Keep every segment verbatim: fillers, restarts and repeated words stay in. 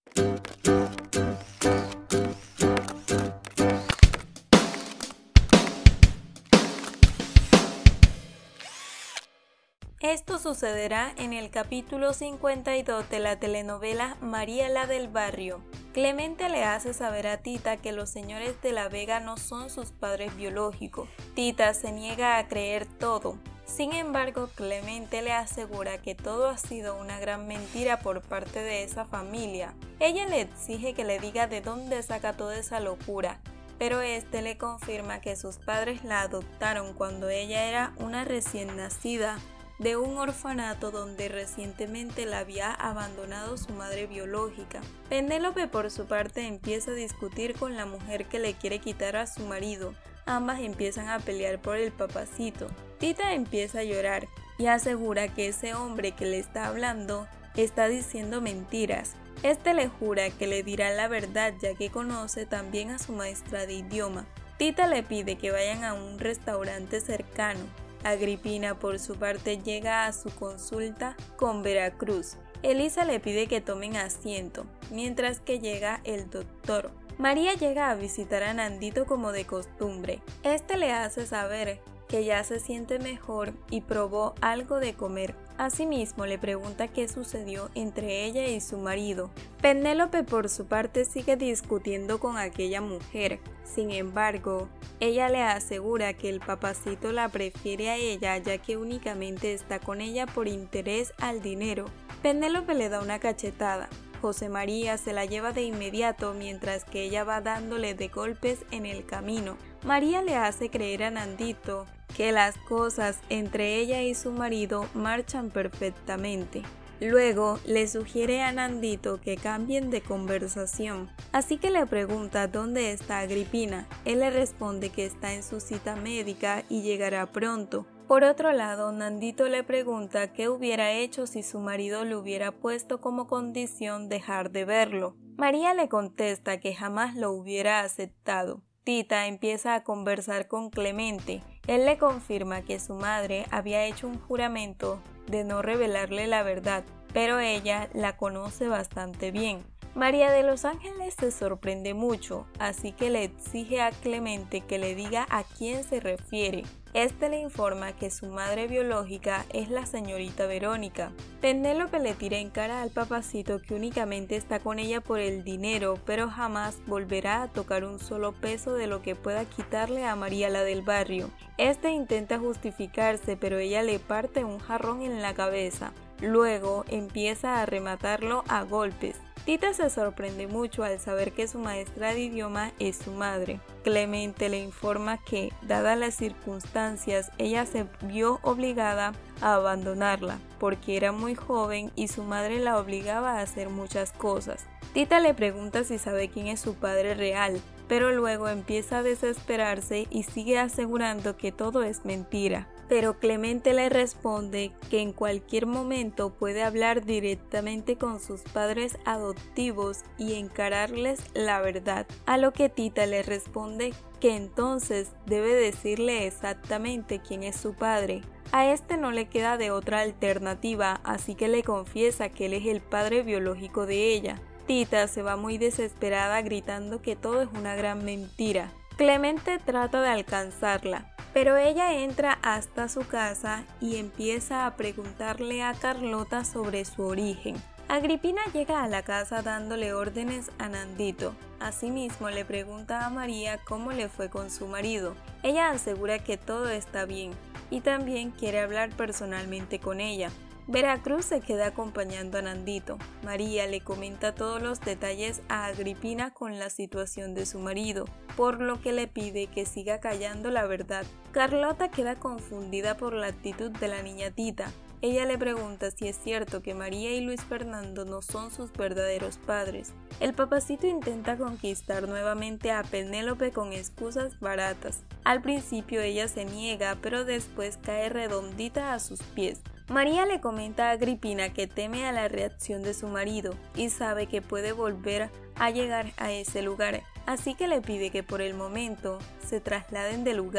Esto sucederá en el capítulo cincuenta y dos de la telenovela María la del Barrio. Clemente le hace saber a Tita que los señores de la Vega no son sus padres biológicos. Tita se niega a creer todo. Sin embargo, Clemente le asegura que todo ha sido una gran mentira por parte de esa familia. Ella le exige que le diga de dónde saca toda esa locura, pero este le confirma que sus padres la adoptaron cuando ella era una recién nacida de un orfanato donde recientemente la había abandonado su madre biológica. Penélope por su parte empieza a discutir con la mujer que le quiere quitar a su marido. Ambas empiezan a pelear por el papacito. Tita empieza a llorar y asegura que ese hombre que le está hablando está diciendo mentiras. Este le jura que le dirá la verdad ya que conoce también a su maestra de idioma. Tita le pide que vayan a un restaurante cercano. Agripina por su parte llega a su consulta con Veracruz. Elisa le pide que tomen asiento, mientras que llega el doctor. María llega a visitar a Nandito como de costumbre. Este le hace saber que ya se siente mejor y probó algo de comer. Asimismo le pregunta qué sucedió entre ella y su marido. Penélope por su parte sigue discutiendo con aquella mujer. Sin embargo, ella le asegura que el papacito la prefiere a ella ya que únicamente está con ella por interés al dinero. Penélope le da una cachetada. José María se la lleva de inmediato mientras que ella va dándole de golpes en el camino. María le hace creer a Nandito que las cosas entre ella y su marido marchan perfectamente. Luego le sugiere a Nandito que cambien de conversación, así que le pregunta dónde está Agripina. Él le responde que está en su cita médica y llegará pronto. Por otro lado, Nandito le pregunta qué hubiera hecho si su marido le hubiera puesto como condición dejar de verlo. María le contesta que jamás lo hubiera aceptado. Tita empieza a conversar con Clemente. Él le confirma que su madre había hecho un juramento de no revelarle la verdad, pero ella la conoce bastante bien. María de los Ángeles se sorprende mucho, así que le exige a Clemente que le diga a quién se refiere. Este le informa que su madre biológica es la señorita Verónica. Penélope le tira en cara al papacito que únicamente está con ella por el dinero, pero jamás volverá a tocar un solo peso de lo que pueda quitarle a María la del Barrio. Este intenta justificarse, pero ella le parte un jarrón en la cabeza. Luego empieza a rematarlo a golpes. Tita se sorprende mucho al saber que su maestra de idioma es su madre. Clemente le informa que, dadas las circunstancias, ella se vio obligada a abandonarla, porque era muy joven y su madre la obligaba a hacer muchas cosas. Tita le pregunta si sabe quién es su padre real, pero luego empieza a desesperarse y sigue asegurando que todo es mentira. Pero Clemente le responde que en cualquier momento puede hablar directamente con sus padres adoptivos y encararles la verdad, a lo que Tita le responde que entonces debe decirle exactamente quién es su padre. A este no le queda de otra alternativa, así que le confiesa que él es el padre biológico de ella. Tita se va muy desesperada gritando que todo es una gran mentira. Clemente trata de alcanzarla, pero ella entra hasta su casa y empieza a preguntarle a Carlota sobre su origen. Agripina llega a la casa dándole órdenes a Nandito. Asimismo le pregunta a María cómo le fue con su marido. Ella asegura que todo está bien y también quiere hablar personalmente con ella. Veracruz se queda acompañando a Nandito. María le comenta todos los detalles a Agripina con la situación de su marido, por lo que le pide que siga callando la verdad. Carlota queda confundida por la actitud de la niña Tita. Ella le pregunta si es cierto que María y Luis Fernando no son sus verdaderos padres. El papacito intenta conquistar nuevamente a Penélope con excusas baratas. Al principio ella se niega, pero después cae redondita a sus pies. María le comenta a Agripina que teme a la reacción de su marido y sabe que puede volver a llegar a ese lugar, así que le pide que por el momento se trasladen del lugar.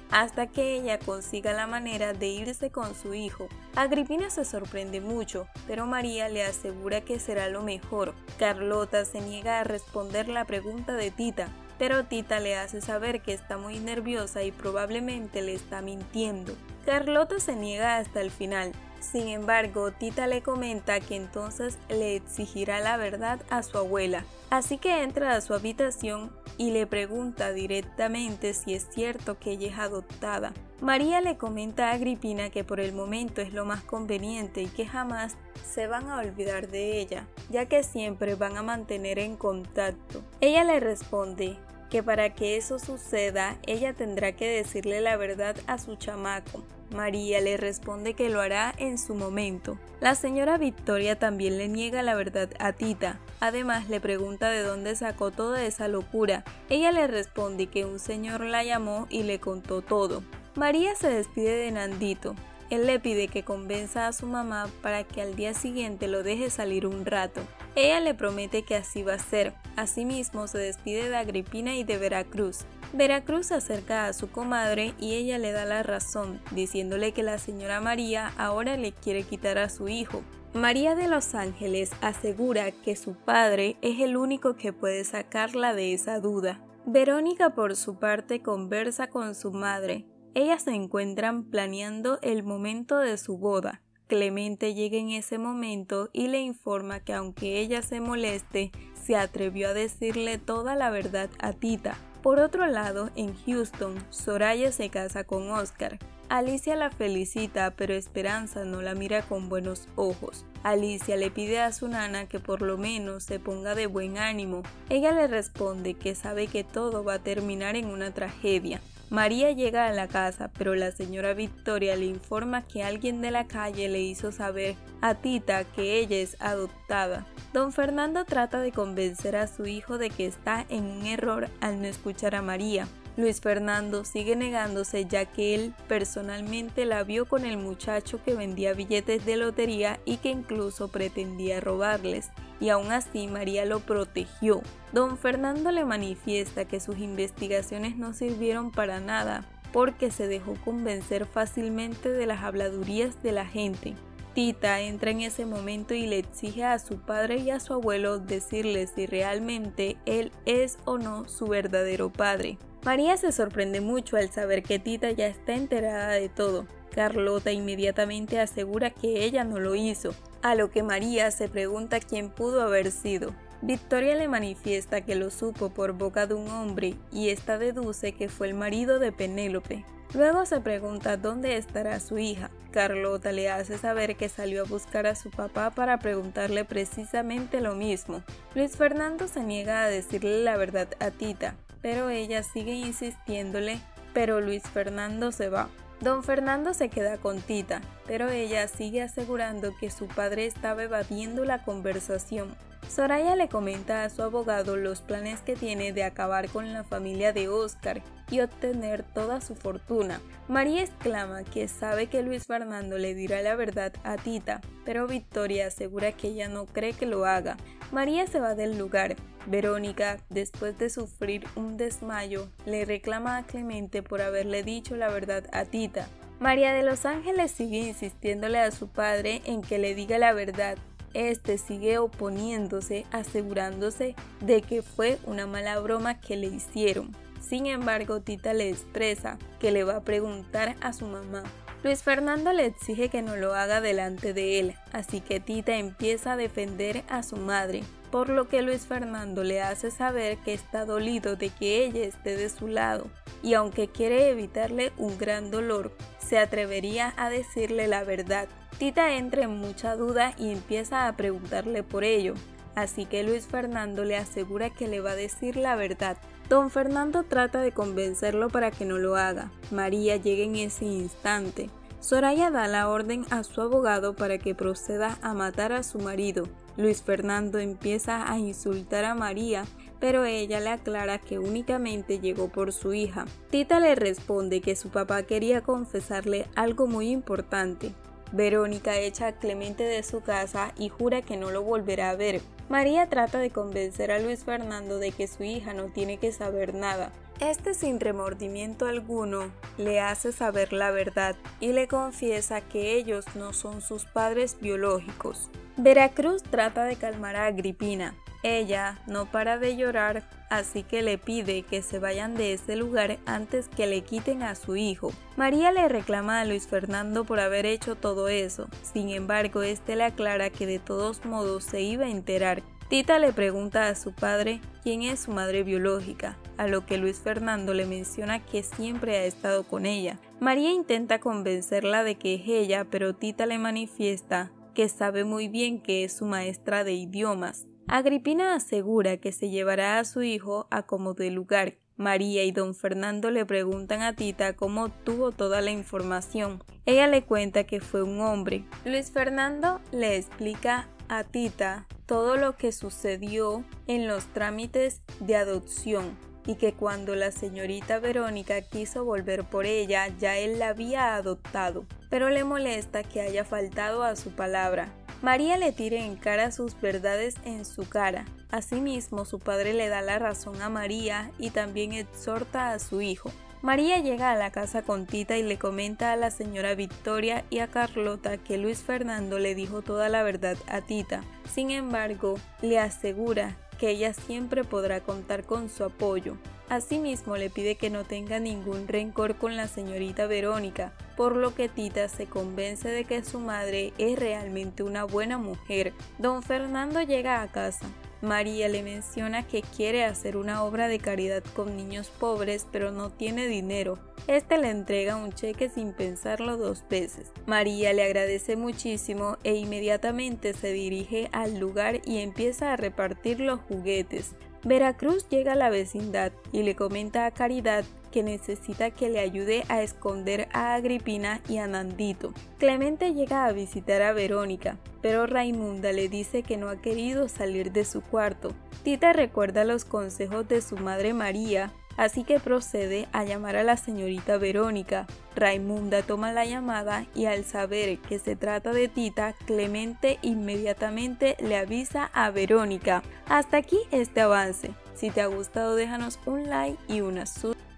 hasta que ella consiga la manera de irse con su hijo. Agripina se sorprende mucho, pero María le asegura que será lo mejor. Carlota se niega a responder la pregunta de Tita, pero Tita le hace saber que está muy nerviosa y probablemente le está mintiendo. Carlota se niega hasta el final. Sin embargo, Tita le comenta que entonces le exigirá la verdad a su abuela. Así que entra a su habitación y le pregunta directamente si es cierto que ella es adoptada. María le comenta a Agripina que por el momento es lo más conveniente y que jamás se van a olvidar de ella, ya que siempre van a mantener en contacto. Ella le responde que para que eso suceda, ella tendrá que decirle la verdad a su chamaco. María le responde que lo hará en su momento. La señora Victoria también le niega la verdad a Tita. Además le pregunta de dónde sacó toda esa locura. Ella le responde que un señor la llamó y le contó todo. María se despide de Nandito. Él le pide que convenza a su mamá para que al día siguiente lo deje salir un rato. Ella le promete que así va a ser. Asimismo se despide de Agripina y de Veracruz. Veracruz se acerca a su comadre y ella le da la razón, diciéndole que la señora María ahora le quiere quitar a su hijo. María de los Ángeles asegura que su padre es el único que puede sacarla de esa duda. Verónica por su parte conversa con su madre. Ellas se encuentran planeando el momento de su boda. Clemente llega en ese momento y le informa que aunque ella se moleste, se atrevió a decirle toda la verdad a Tita. Por otro lado, en Houston, Soraya se casa con Oscar. Alicia la felicita, pero Esperanza no la mira con buenos ojos. Alicia le pide a su nana que por lo menos se ponga de buen ánimo. Ella le responde que sabe que todo va a terminar en una tragedia. María llega a la casa, pero la señora Victoria le informa que alguien de la calle le hizo saber a Tita que ella es adoptada. Don Fernando trata de convencer a su hijo de que está en un error al no escuchar a María. Luis Fernando sigue negándose ya que él personalmente la vio con el muchacho que vendía billetes de lotería y que incluso pretendía robarles, y aún así María lo protegió. Don Fernando le manifiesta que sus investigaciones no sirvieron para nada porque se dejó convencer fácilmente de las habladurías de la gente. Tita entra en ese momento y le exige a su padre y a su abuelo decirle si realmente él es o no su verdadero padre. María se sorprende mucho al saber que Tita ya está enterada de todo. Carlota inmediatamente asegura que ella no lo hizo, a lo que María se pregunta quién pudo haber sido. Victoria le manifiesta que lo supo por boca de un hombre y ésta deduce que fue el marido de Penélope. Luego se pregunta dónde estará su hija. Carlota le hace saber que salió a buscar a su papá para preguntarle precisamente lo mismo. Luis Fernando se niega a decirle la verdad a Tita, pero ella sigue insistiéndole, pero Luis Fernando se va. Don Fernando se queda con Tita, pero ella sigue asegurando que su padre estaba evadiendo la conversación. Soraya le comenta a su abogado los planes que tiene de acabar con la familia de Oscar y obtener toda su fortuna. María exclama que sabe que Luis Fernando le dirá la verdad a Tita, pero Victoria asegura que ella no cree que lo haga. María se va del lugar. Verónica, después de sufrir un desmayo, le reclama a Clemente por haberle dicho la verdad a Tita. María de los Ángeles sigue insistiéndole a su padre en que le diga la verdad. Este sigue oponiéndose, asegurándose de que fue una mala broma que le hicieron. Sin embargo, Tita le expresa que le va a preguntar a su mamá. Luis Fernando le exige que no lo haga delante de él, así que Tita empieza a defender a su madre, por lo que Luis Fernando le hace saber que está dolido de que ella esté de su lado, y aunque quiere evitarle un gran dolor, se atrevería a decirle la verdad. Tita entra en mucha duda y empieza a preguntarle por ello, así que Luis Fernando le asegura que le va a decir la verdad. Don Fernando trata de convencerlo para que no lo haga. María llega en ese instante. Soraya da la orden a su abogado para que proceda a matar a su marido. Luis Fernando empieza a insultar a María, pero ella le aclara que únicamente llegó por su hija. Tita le responde que su papá quería confesarle algo muy importante. Verónica echa a Clemente de su casa y jura que no lo volverá a ver. María trata de convencer a Luis Fernando de que su hija no tiene que saber nada. Este, sin remordimiento alguno, le hace saber la verdad y le confiesa que ellos no son sus padres biológicos. Veracruz trata de calmar a Agripina. Ella no para de llorar, así que le pide que se vayan de ese lugar antes que le quiten a su hijo. María le reclama a Luis Fernando por haber hecho todo eso, sin embargo este le aclara que de todos modos se iba a enterar. Tita le pregunta a su padre quién es su madre biológica, a lo que Luis Fernando le menciona que siempre ha estado con ella. María intenta convencerla de que es ella, pero Tita le manifiesta que sabe muy bien que es su maestra de idiomas. Agripina asegura que se llevará a su hijo a como de lugar. María y don Fernando le preguntan a Tita cómo obtuvo toda la información. Ella le cuenta que fue un hombre. Luis Fernando le explica a Tita todo lo que sucedió en los trámites de adopción y que cuando la señorita Verónica quiso volver por ella ya él la había adoptado, pero le molesta que haya faltado a su palabra. María le tira en cara sus verdades en su cara. Asimismo, su padre le da la razón a María y también exhorta a su hijo. María llega a la casa con Tita y le comenta a la señora Victoria y a Carlota que Luis Fernando le dijo toda la verdad a Tita. Sin embargo, le asegura que ella siempre podrá contar con su apoyo. Asimismo, le pide que no tenga ningún rencor con la señorita Verónica, por lo que Tita se convence de que su madre es realmente una buena mujer. Don Fernando llega a casa. María le menciona que quiere hacer una obra de caridad con niños pobres, pero no tiene dinero. Este le entrega un cheque sin pensarlo dos veces. María le agradece muchísimo e inmediatamente se dirige al lugar y empieza a repartir los juguetes. Veracruz llega a la vecindad y le comenta a Caridad que necesita que le ayude a esconder a Agripina y a Nandito. Clemente llega a visitar a Verónica, pero Raimunda le dice que no ha querido salir de su cuarto. Tita recuerda los consejos de su madre María, así que procede a llamar a la señorita Verónica. Raimunda toma la llamada y al saber que se trata de Tita, Clemente inmediatamente le avisa a Verónica. Hasta aquí este avance. Si te ha gustado déjanos un like y una sub.